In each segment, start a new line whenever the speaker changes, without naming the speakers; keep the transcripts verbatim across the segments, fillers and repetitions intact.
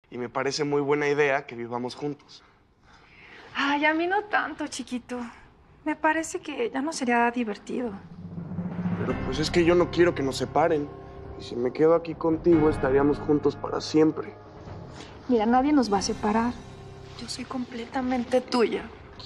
Y me parece muy buena idea que vivamos juntos.
Ay, a mí no tanto, chiquito. Me parece que ya no sería divertido.
Pero pues es que yo no quiero que nos separen. Y si me quedo aquí contigo, estaríamos juntos para siempre.
Mira, nadie nos va a separar. Yo soy completamente tuya.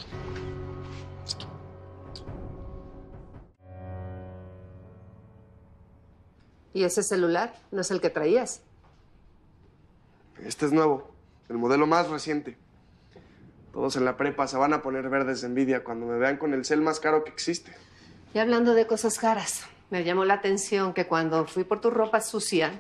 ¿Y ese celular no es el que traías?
Este es nuevo, el modelo más reciente. Todos en la prepa se van a poner verdes de envidia cuando me vean con el cel más caro que existe.
Y hablando de cosas caras, me llamó la atención que cuando fui por tu ropa sucia,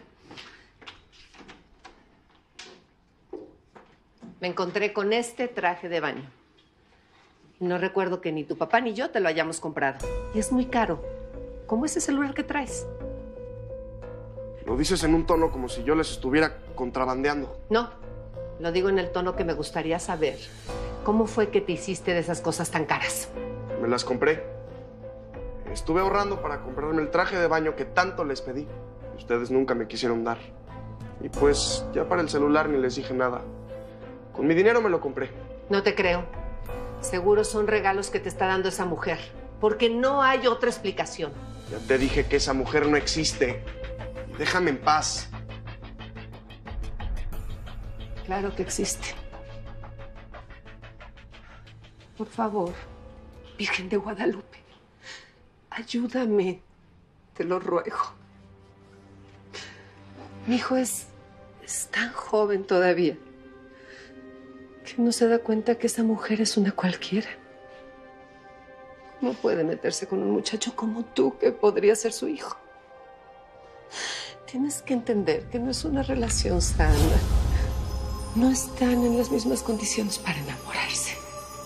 me encontré con este traje de baño. No recuerdo que ni tu papá ni yo te lo hayamos comprado. Y es muy caro. ¿Cómo es ese celular que traes?
Lo dices en un tono como si yo les estuviera contrabandeando.
No, lo digo en el tono que me gustaría saber. ¿Cómo fue que te hiciste de esas cosas tan caras?
Me las compré. Estuve ahorrando para comprarme el traje de baño que tanto les pedí. Ustedes nunca me quisieron dar. Y pues ya para el celular ni les dije nada. Con mi dinero me lo compré.
No te creo. Seguro son regalos que te está dando esa mujer. Porque no hay otra explicación.
Ya te dije que esa mujer no existe. Déjame en paz.
Claro que existe. Por favor, Virgen de Guadalupe, ayúdame. Te lo ruego. Mi hijo es, es tan joven todavía que no se da cuenta que esa mujer es una cualquiera. No puede meterse con un muchacho como tú, que podría ser su hijo. Tienes que entender que no es una relación sana. No están en las mismas condiciones para enamorarse.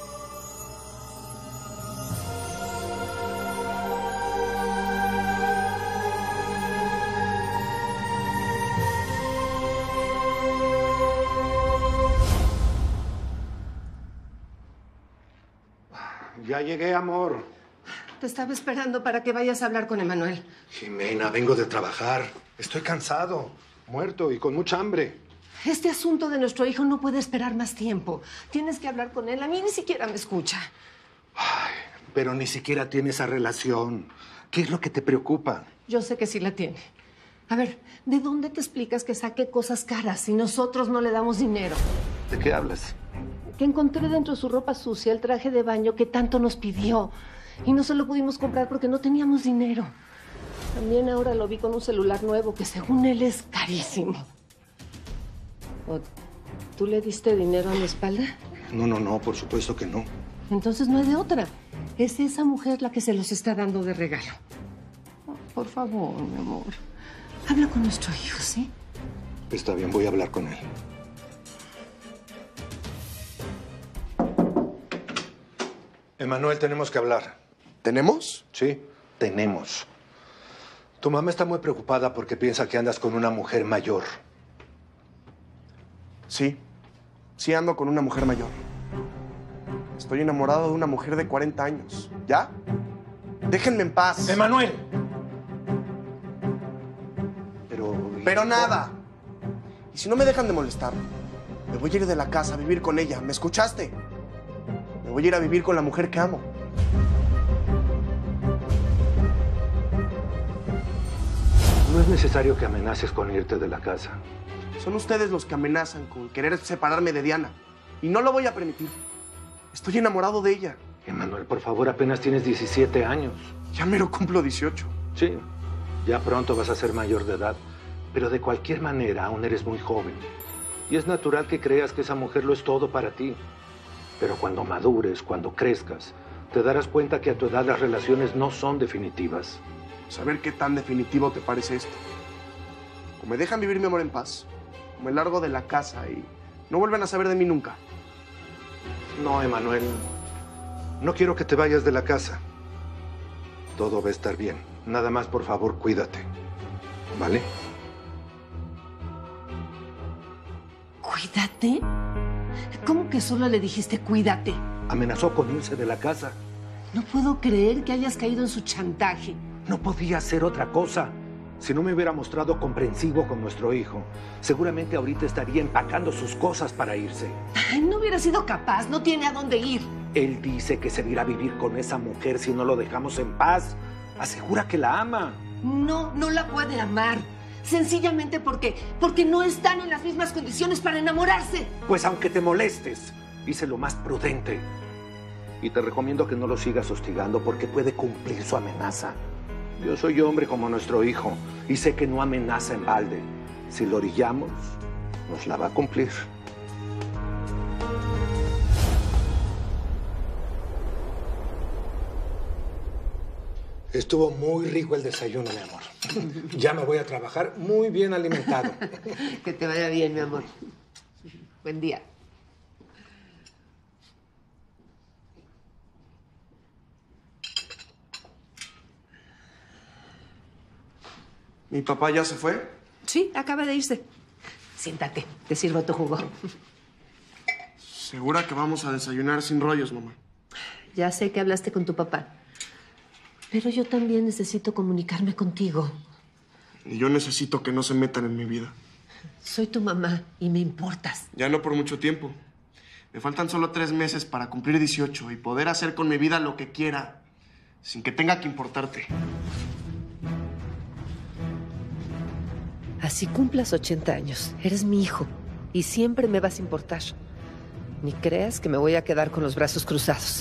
Ya llegué, amor.
Te estaba esperando para que vayas a hablar con Emanuel.
Jimena, vengo de trabajar. Estoy cansado, muerto y con mucha hambre.
Este asunto de nuestro hijo no puede esperar más tiempo. Tienes que hablar con él. A mí ni siquiera me escucha.
Ay, pero ni siquiera tiene esa relación. ¿Qué es lo que te preocupa?
Yo sé que sí la tiene. A ver, ¿de dónde te explicas que saque cosas caras si nosotros no le damos dinero?
¿De qué hablas?
Que encontré dentro de su ropa sucia el traje de baño que tanto nos pidió. Y no se lo pudimos comprar porque no teníamos dinero. También ahora lo vi con un celular nuevo que según él es carísimo. ¿O tú le diste dinero a mi espalda?
No, no, no, por supuesto que no.
Entonces no hay de otra. Es esa mujer la que se los está dando de regalo. Oh, por favor, mi amor. Habla con nuestro hijo, ¿sí?
Está bien, voy a hablar con él. Emanuel, tenemos que hablar.
¿Tenemos?
Sí, tenemos. Tu mamá está muy preocupada porque piensa que andas con una mujer mayor.
Sí, sí ando con una mujer mayor. Estoy enamorado de una mujer de cuarenta años. ¿Ya? Déjenme en paz.
¡Emanuel! Pero...
Pero nada. Y si no me dejan de molestar, me voy a ir de la casa a vivir con ella. ¿Me escuchaste? Me voy a ir a vivir con la mujer que amo.
No es necesario que amenaces con irte de la casa.
Son ustedes los que amenazan con querer separarme de Diana. Y no lo voy a permitir. Estoy enamorado de ella.
Emanuel, por favor, apenas tienes diecisiete años.
Ya mero cumplo dieciocho.
Sí, ya pronto vas a ser mayor de edad. Pero de cualquier manera, aún eres muy joven. Y es natural que creas que esa mujer lo es todo para ti. Pero cuando madures, cuando crezcas, te darás cuenta que a tu edad las relaciones no son definitivas.
Saber qué tan definitivo te parece esto. O me dejan vivir mi amor en paz, o me largo de la casa y no vuelven a saber de mí nunca.
No, Emanuel. No quiero que te vayas de la casa. Todo va a estar bien. Nada más, por favor, cuídate. ¿Vale?
¿Cuídate? ¿Cómo que solo le dijiste cuídate?
Amenazó con irse de la casa.
No puedo creer que hayas caído en su chantaje.
No podía hacer otra cosa. Si no me hubiera mostrado comprensivo con nuestro hijo, seguramente ahorita estaría empacando sus cosas para irse.
Ay, no hubiera sido capaz, no tiene a dónde ir.
Él dice que se irá a vivir con esa mujer si no lo dejamos en paz. Asegura que la ama.
No, no la puede amar. Sencillamente porque, porque no están en las mismas condiciones para enamorarse.
Pues aunque te molestes, hice lo más prudente. Y te recomiendo que no lo sigas hostigando porque puede cumplir su amenaza. Yo soy hombre como nuestro hijo y sé que no amenaza en balde. Si lo orillamos, nos la va a cumplir. Estuvo muy rico el desayuno, mi amor. Ya me voy a trabajar muy bien alimentado.
Que te vaya bien, mi amor. Buen día.
¿Mi papá ya se fue?
Sí, acaba de irse. Siéntate, te sirvo tu jugo.
¿Segura que vamos a desayunar sin rollos, mamá?
Ya sé que hablaste con tu papá, pero yo también necesito comunicarme contigo.
Y yo necesito que no se metan en mi vida.
Soy tu mamá y me importas.
Ya no por mucho tiempo. Me faltan solo tres meses para cumplir dieciocho y poder hacer con mi vida lo que quiera, sin que tenga que importarte.
Así cumplas ochenta años. Eres mi hijo y siempre me vas a importar. Ni creas que me voy a quedar con los brazos cruzados.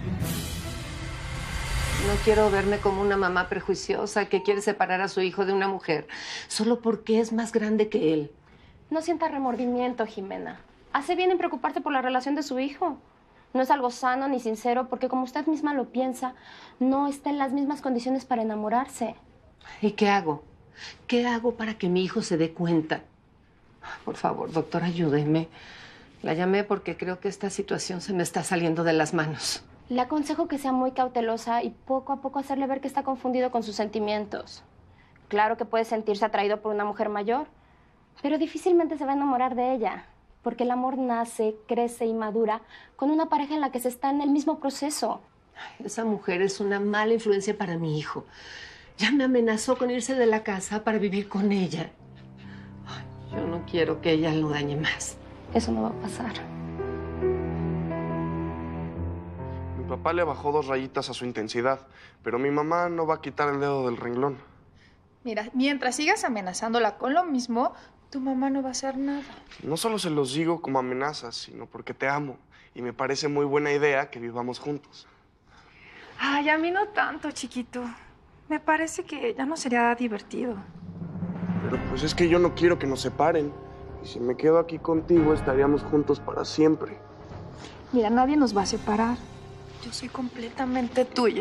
No quiero verme como una mamá prejuiciosa que quiere separar a su hijo de una mujer solo porque es más grande que él.
No sienta remordimiento, Jimena. Hace bien en preocuparse por la relación de su hijo. No es algo sano ni sincero porque, como usted misma lo piensa, no está en las mismas condiciones para enamorarse.
¿Y qué hago? ¿Qué hago para que mi hijo se dé cuenta? Por favor, doctor, ayúdeme. La llamé porque creo que esta situación se me está saliendo de las manos.
Le aconsejo que sea muy cautelosa y poco a poco hacerle ver que está confundido con sus sentimientos. Claro que puede sentirse atraído por una mujer mayor, pero difícilmente se va a enamorar de ella, porque el amor nace, crece y madura con una pareja en la que se está en el mismo proceso.
Ay, esa mujer es una mala influencia para mi hijo. Ya me amenazó con irse de la casa para vivir con ella. Ay, yo no quiero que ella lo dañe más.
Eso no va a pasar.
Mi papá le bajó dos rayitas a su intensidad, pero mi mamá no va a quitar el dedo del renglón.
Mira, mientras sigas amenazándola con lo mismo, tu mamá no va a hacer nada.
No solo se los digo como amenazas, sino porque te amo. Y me parece muy buena idea que vivamos juntos.
Ay, a mí no tanto, chiquito. Me parece que ya no sería divertido.
Pero pues es que yo no quiero que nos separen. Y si me quedo aquí contigo, estaríamos juntos para siempre.
Mira, nadie nos va a separar. Yo soy completamente tuya.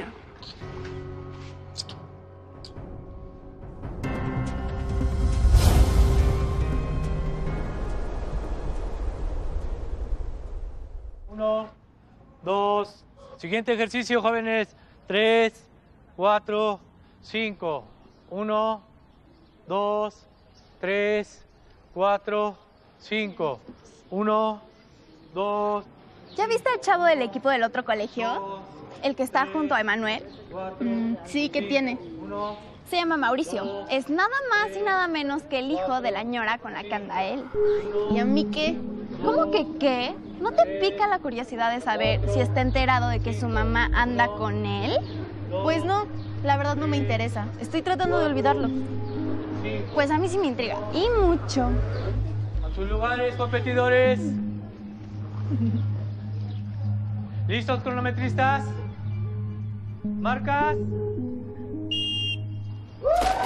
Uno, dos. Siguiente ejercicio, jóvenes. Tres, cuatro, cinco. Uno, dos, tres, cuatro, cinco. Uno, dos.
¿Ya viste al chavo del equipo del otro colegio? ¿El que está junto a Emanuel? Mm, sí, ¿qué tiene? Se llama Mauricio. Es nada más y nada menos que el hijo de la ñora con la que anda él. ¿Y a mí qué? ¿Cómo que qué? ¿No te pica la curiosidad de saber si está enterado de que su mamá anda con él? Pues no, la verdad no me interesa. Estoy tratando de olvidarlo. Pues a mí sí me intriga. Y mucho.
A sus lugares, competidores. ¿Listos, cronometristas? ¿Marcas?